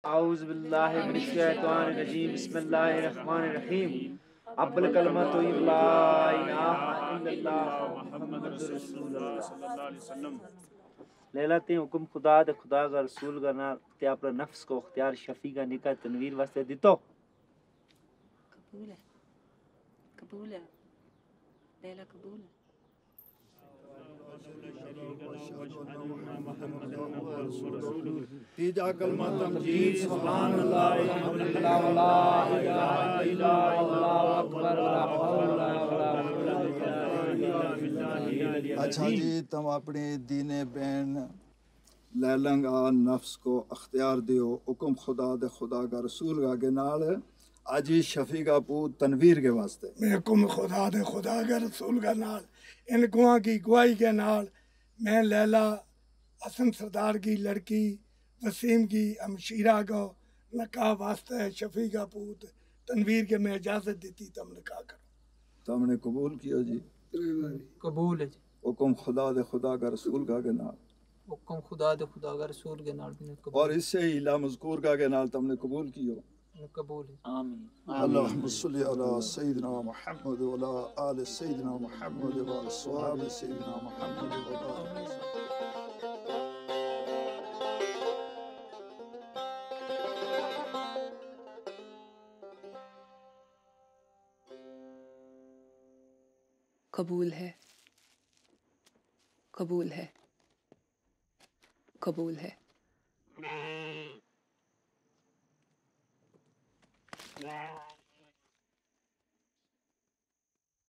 اعوذ باللہ من الشیطان الرجیم بسم اللہ الرحمن الرحیم ابل کلمۃ لا الہ الا اللہ محمد رسول اللہ صلی اللہ علیہ وسلم. لیلا تے حکم خدا دے خدا کا رسول کا نال تے اپنا نفس کو اختیار شفیع کا نکاح تنویر واسطے دیتو. قبول ہے قبول ہے لیلا قبول ہے. تیجا کلمہ تمجید سبحان اللہ الحمدللہ ولا الہ الا اللہ اکبر ولا حول ولا قوت الا باللہ. اچھا جی تم اپنی دین بین لیلنگا نفس کو اختیار دیو حکم خدا دے خدا کا رسول کا نال آجی شفیع کا پوت تنویر کے واسطے میں حکم خدا دے خدا کے رسول کا نال ان گواہ کی گواہی کے نال میں لیلا حسن سردار کی لڑکی وسیم کی ہمشیرہ کو نکاح واسطے شفیع کا پوت تنویر کے میں اجازت دیتی تم نکاح کرو. تم نے قبول کیا جی؟ قبول ہے جی. حکم خدا دے خدا کا رسول کا کے نال حکم خدا دے خدا کا رسول کے نال بھی قبول. اور اس سے ہی لا مذکور کا کے نال تم نے قبول کیو. قبول ہے. آمین. اللہم صلی علی سیدنا محمد وعلی آل سیدنا محمد وعلی اصحاب سیدنا محمد وعلی قبول ہے قبول ہے قبول ہے.